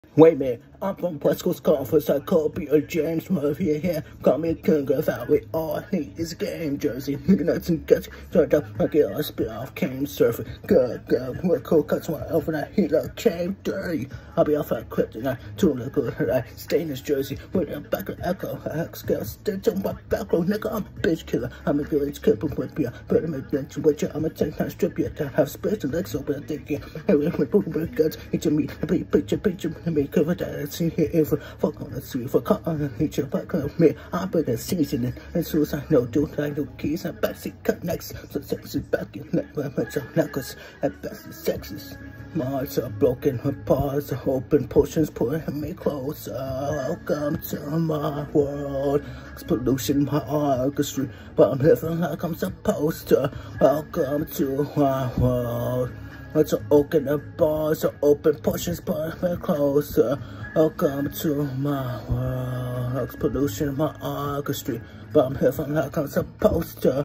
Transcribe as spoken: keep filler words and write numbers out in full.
Wait a minute, I'm from West Coast Conference, I could be a James Murphy here. Call me a king of out, we all need is a game jersey. Nigga nuts and guts, turned up, I get a spit off, came surfing. Good, good, we're cool, cuts one over that heat like came dirty. I'll be off at kryptonite, too little, I stay in this jersey with a back of echo. I have scale, stitch on my back row, nigga, I'm a bitch killer. I'm a village killer with you, but I'm a bitch with you. I'm a tank, not strip you, to have space and legs open, I think you. Hey, with my book, with guns, each of me, I be picture, picture, me cover that. See here, if fuck on the sea, for cut on the nature, fuck on me. I put the seasoning, and suicide, no, don't like no keys, and backseat cut next. So sexy back in neck, my much of knuckles, at best is sexist. My hearts are broken, her paws are open, potions pulling me closer. Welcome to my world. It's pollution, my orchestra, but I'm living like I'm supposed to. Welcome to my world. It's open, the bars are open, potions pulling me closer. Welcome to my world. It's pollution, my orchestra, but I'm living like I'm supposed to.